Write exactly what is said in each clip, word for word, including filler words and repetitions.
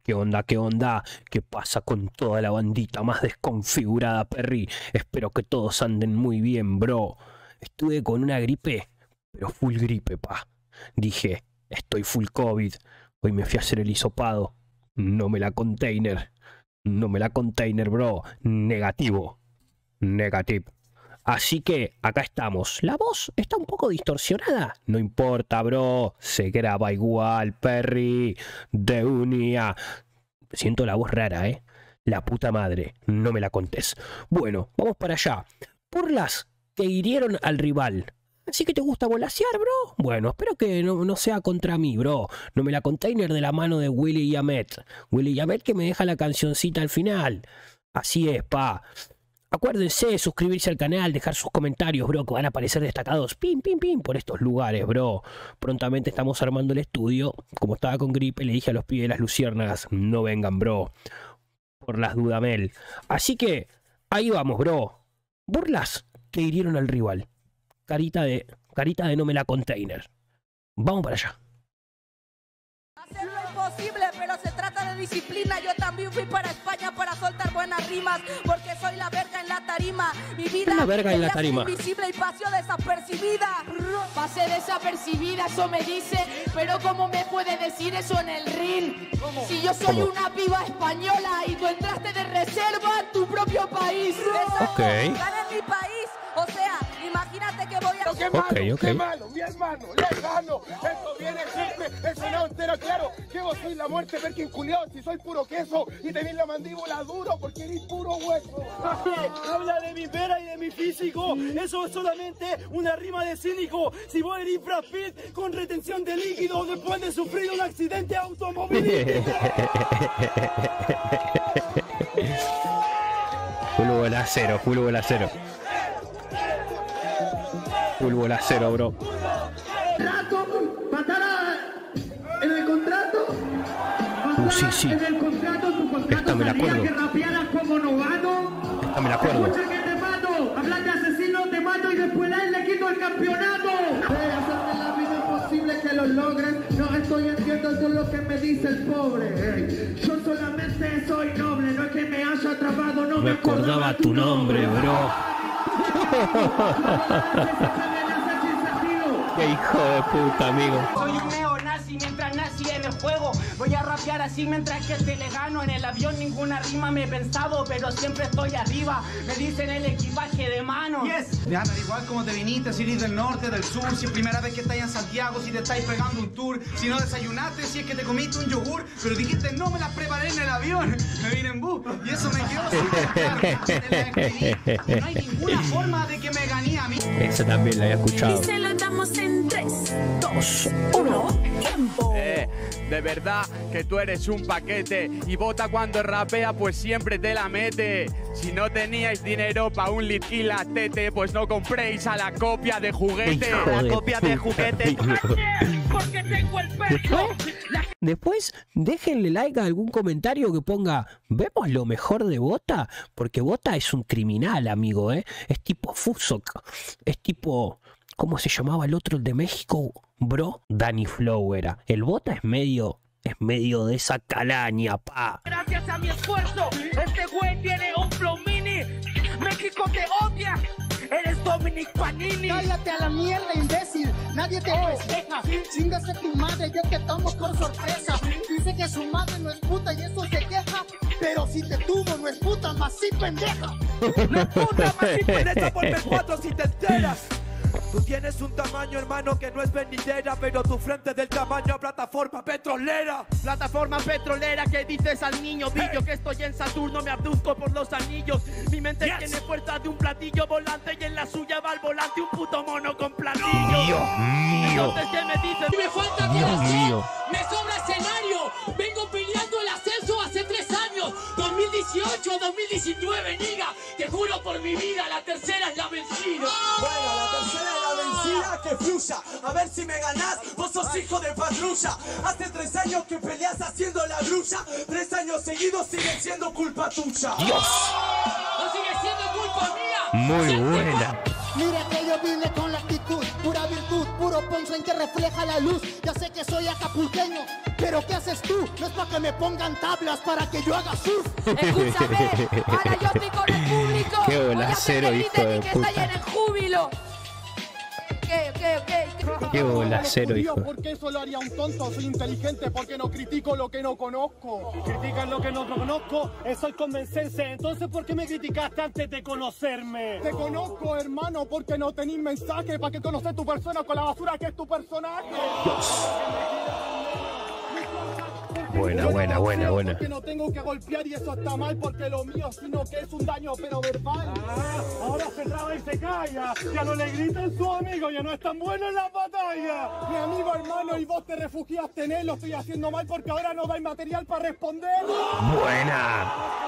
¿Qué onda? ¿Qué onda? ¿Qué pasa con toda la bandita más desconfigurada, Perry? Espero que todos anden muy bien, bro. Estuve con una gripe, pero full gripe, pa. Dije, estoy full COVID. Hoy me fui a hacer el hisopado. No me la container. No me la container, bro. Negativo. Negativo. Así que acá estamos. La voz está un poco distorsionada. No importa, bro. Se graba igual, Perry. De unía. Siento la voz rara, ¿eh? La puta madre. No me la contés. Bueno, vamos para allá. Burlas que hirieron al rival. ¿Así que te gusta volasear, bro? Bueno, espero que no, no sea contra mí, bro. No me la container de la mano de Willy Yamet. Willy Yamet que me deja la cancioncita al final. Así es, pa. Acuérdense de suscribirse al canal, dejar sus comentarios, bro, que van a aparecer destacados, pim, pim, pim, por estos lugares, bro. Prontamente estamos armando el estudio. Como estaba con gripe, le dije a los pibes de las luciérnagas, no vengan, bro. Por las Dudamel. Así que, ahí vamos, bro. Burlas que hirieron al rival. Carita de, carita de no me la container. Vamos para allá. Hacer lo imposible, pero se trata de disciplina. Yo también fui para España para soltar buenas rimas, porque soy la verga en la tarima. Mi vida la verga en la tarima. Invisible y pasó desapercibida. Pasé desapercibida, eso me dice, pero ¿cómo me puede decir eso en el ring? ¿Cómo? Si yo soy ¿Cómo? una piba española y tú entraste de reserva en tu propio país. Ok. Gané en mi país. O sea, imagínate que voy a... ¡Qué malo, okay, okay. qué malo, mi hermano, lejano! Esto viene siempre, el sonado entero, claro, que vos sois la muerte, ver quién culiao, si soy puro queso y tenéis la mandíbula duro porque eres puro hueso. Habla de mi pera y de mi físico, eso es solamente una rima de cínico. Si vos eres Brad Pitt con retención de líquido después de sufrir un accidente automovilístico. Full bolacero, full bolacero. Full bolacero, bro. Contrato, patada en el contrato. Uh, sí, sí. En el contrato, tu contrato Esta me la acuerdo. Que rapearas como novato. Esta me la acuerdo. Escucha que te mato, hablas de asesino, te mato y después a él le quito el campeonato. Voy a hacerme la vida imposible que lo logren. No estoy entiendo eso es lo que me dice el pobre. Hey. Yo solamente soy noble, no es que me haya atrapado, no me me acordaba, acordaba tu nombre, nombre bro. ¡Qué hijo de puta, amigo! Soy un neonazi mientras nací en el juego. Voy a rapear así mientras que te le gano. En el avión ninguna rima me he pensado, pero siempre estoy arriba. Me dicen el equipaje de mano. Yes. Me da igual cómo te viniste, si eres del norte, del sur, si es primera vez que estás en Santiago, si te estáis pegando un tour, si no desayunaste, si es que te comiste un yogur, pero dijiste no me las preparé en el avión. Me vine en bus y eso me quedó súper claro. Te la escribí y no hay ninguna forma de que me gané a mí. Esa también la he escuchado. Y se lo damos en tres, dos, uno, tiempo. Eh, de verdad que tú eres un paquete y Bota cuando rapea pues siempre te la mete. Si no teníais dinero pa' un lit y la tete, pues no compréis a la copia de juguete. Hijo la de copia de juguete. Porque tengo el pecho. Después, déjenle like a algún comentario que ponga, ¿vemos lo mejor de Bota? Porque Bota es un criminal, amigo, ¿eh? Es tipo Fusok. Es tipo... ¿Cómo se llamaba el otro, el de México, bro? Danny Flow era. El Bota es medio... Es medio de esa calaña, pa. Gracias a mi esfuerzo, este güey tiene un flow mini. México te odia. Eres Dominic Panini. Cállate a la mierda, imbécil. Nadie te festeja. Chingase tu madre, yo que tomo por sorpresa. Dice que su madre no es puta y eso se queja. Pero si te tuvo, no es puta, más sí pendeja. No es puta, más sí pendeja por mes cuatro si te enteras. Tú tienes un tamaño, hermano, que no es venidera, pero tu frente es del tamaño a plataforma petrolera. Plataforma petrolera que dices al niño Billo, hey. Que estoy en Saturno, me abduzco por los anillos. Mi mente yes. tiene fuerza de un platillo volante y en la suya va al volante un puto mono con platillo. Dios mío. Entonces, ¿qué me dices? Me falta Dios corazón, mío. me sobra escenario. Vengo peleando el ascenso hace tres años. dos mil dieciocho, dos mil diecinueve, niga. Te juro por mi vida, la tercera es la vencida. Bueno, la tercera es la vencida, que fluya. A ver si me ganás, vos sos hijo de patrulla. Hace tres años que peleas haciendo la grulla. Tres años seguidos sigue siendo culpa tuya. Dios. No sigue siendo culpa mía. Muy buena. Mira que yo vine con la actitud, pura virtud, puro puro punchline que refleja la luz. Ya sé que soy acapulqueño, pero ¿qué haces tú? No es para que me pongan tablas para que yo haga surf. Escúchame, ahora yo estoy con el público. Qué Voy a bolacero, hacer que hijo griten de y que puta. estallen en júbilo. ¿Qué, qué, qué? Qué bolacero, hijo. Porque eso lo haría un tonto. Soy inteligente porque no critico lo que no conozco. Critican lo que no conozco, eso es convencerse. Entonces, ¿por qué me criticaste antes de conocerme? Te conozco, hermano, porque no tenés mensaje para que conocer tu persona con la basura que es tu personaje. Buena, buena, buena, buena. Porque no tengo que golpear y eso está mal porque lo mío, sino que es un daño pero verbal. Ah, ahora se traba y se calla. Ya no le gritan su amigo, ya no es tan bueno en las batallas. Mi amigo, hermano, y vos te refugiaste en él. Lo estoy haciendo mal porque ahora no dais material para responder. Buena.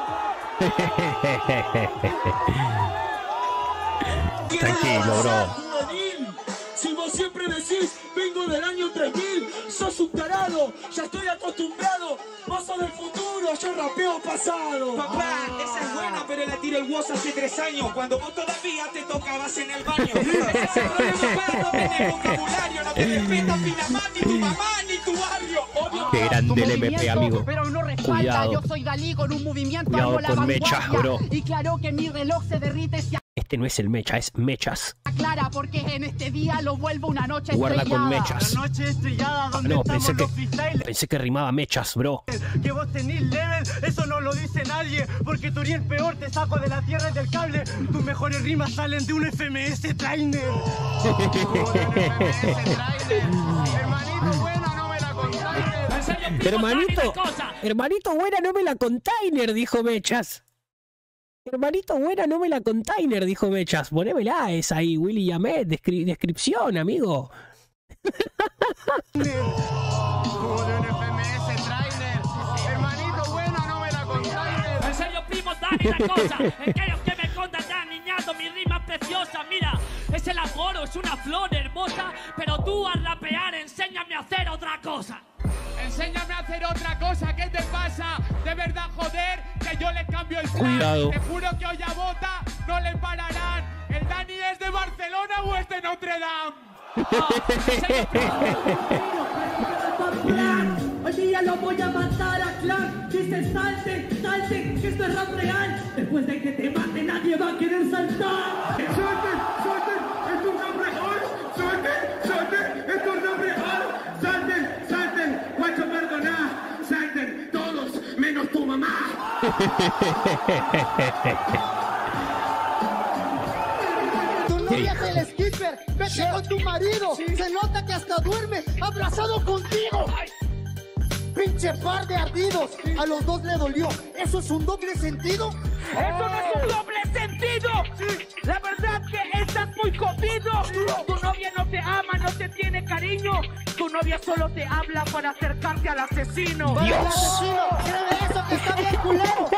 Tranquilo, bro. Si vos siempre decís, vengo del año tres mil, sos un tarado, ya estoy acostumbrado, vos sos del futuro, yo rapeo pasado. Papá, esa es buena, pero la tiró el WhatsApp hace tres años, cuando vos todavía te tocabas en el baño. Ese es el problema, papá, no tenés vocabulario, no te respeta Pinamar, ni tu mamá, ni tu barrio. Obvio. Qué grande el M P, amigo. Pero no respalda, Cuidado. yo soy Dalí con un movimiento Cuidado hago la con mechas, vanguardia. bro. Y claro que mi reloj se derrite si Este no es el mecha, es mechas. aclara, porque en este día lo vuelvo una noche Guarda estrellada. con mechas. La noche estrellada Ah, donde no, pensé estamos que, los freestyles. pensé que rimaba mechas, bro. Que vos tenés level, eso no lo dice nadie. Porque tú eres el peor, te saco de la tierra y del cable. Tus mejores rimas salen de un F M S trainer. Hermanito, buena, no me la contaste. Hermanito, hermanito, buena, no me la container, dijo Mechas. Hermanito, buena, no me la container, dijo Mechas. Ponémela esa ahí, Willy Yamet, descri descripción, amigo. Como de un F M S trainer. Hermanito, buena, no me la contaste. En serio, primo, dale la cosa. Aquellos que me contan ya, niñato, mi rima es preciosa. Mira, es el agoro, es una flor hermosa. Pero tú al rapear, enséñame a hacer otra cosa. Enséñame a hacer otra cosa, ¿qué te pasa? De verdad, joder, que yo le cambio el plan. Cuidado. Te juro que hoy a Bota no le pararán. ¿El Dani es de Barcelona o es de Notre Dame? Hoy día lo voy a matar a Clan. Dice salte, salte, que esto es rap real. Después de que te mate nadie va a querer saltar. ¡Suelten, suelten! ¡Esto es rap real! ¡Suelten, suelten! ¡Esto es rap real! ¡Salten, salten! ¡Guacho, perdona! ¡Salten todos menos tu mamá! Tu novia es el skipper, vete con tu marido. Se nota que hasta duerme abrazado contigo. Pinche par de ardidos, a los dos le dolió. ¿Eso es un doble sentido? ¡Eso no es un doble sentido! La verdad que estás muy jodido. Tu novia no te ama, no te tiene cariño. Tu novia solo te habla para acercarte al asesino. Para el asesino, créeme eso que está bien culero.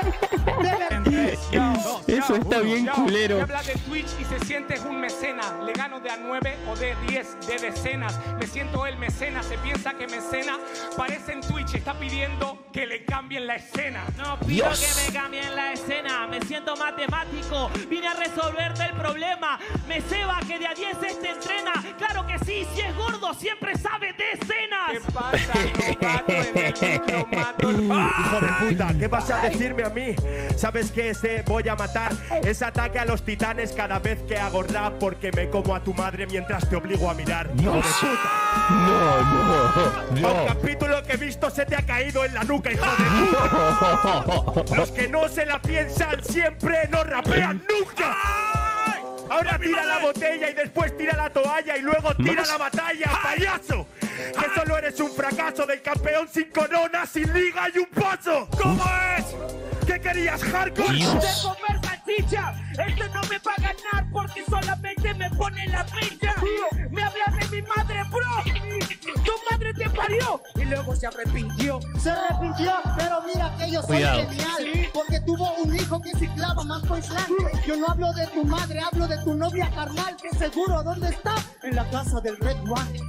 Eso está bien culero. Me habla de Twitch y se siente un mecena. Le gano de a nueve o de diez, de decenas. Me siento el mecena, se piensa que mecena. Parece en Twitch, está pidiendo que le cambien la escena. No pido que me cambien la escena, me siento matemático. Vine a resolverte el problema. Me ceba que de a diez este entrena. Claro que sí, si es gordo siempre sabe de escenas. ¿Qué pasa? Lo mato en el lo mato. Hijo de puta, ¿qué vas a decirme a mí? ¿Sabes qué te voy a matar? Es ataque a los titanes cada vez que hago rap porque me como a tu madre mientras te obligo a mirar. ¡Hijo de puta! No, no, no. Un capítulo que he visto se te ha caído en la nuca, hijo de puta. Los que no se la piensan siempre no rapean nunca. Ahora tira la botella y después tira la toalla y luego tira la batalla, payaso. Que solo eres un fracaso del campeón sin corona, sin liga y un paso. ¿Cómo es? ¿Qué querías, hardcore? De comer salchicha, este no me va a ganar porque solamente me pone la ficha. Me habla de mi madre, bro. Tu madre te parió y luego se arrepintió. Se arrepintió, pero mira que yo soy Cuidado. genial. Porque tuvo un hijo que se clava más poislan. Yo no hablo de tu madre, hablo de tu novia carnal. Que seguro, ¿dónde está? En la casa del Red One.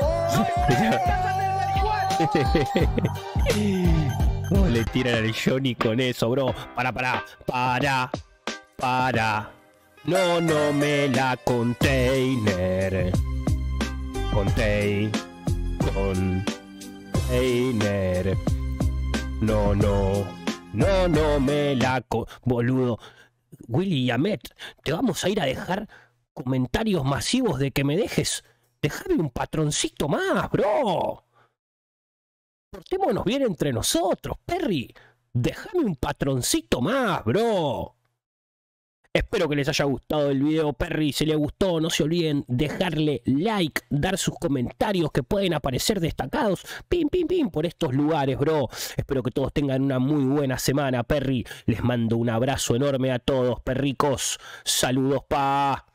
¿Cómo le tiran al Johnny con eso, bro? Para, para, para, para. No, no me la container. con Tay, con Einer. No, no, no, no me la co... Boludo. Willy y Ahmed, te vamos a ir a dejar comentarios masivos de que me dejes... Déjame un patroncito más, bro. Portémonos bien entre nosotros, Perry. Déjame un patroncito más, bro. Espero que les haya gustado el video, Perry. Si les gustó, no se olviden dejarle like, dar sus comentarios que pueden aparecer destacados, pim, pim, pim, por estos lugares, bro. Espero que todos tengan una muy buena semana, Perry. Les mando un abrazo enorme a todos, perricos. Saludos, pa.